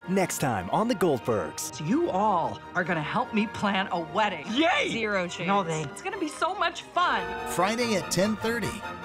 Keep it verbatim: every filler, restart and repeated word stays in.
Next time on the Goldbergs. So you all are gonna help me plan a wedding. Yay! Zero chance. No, they. It's gonna be so much fun. Friday at ten thirty.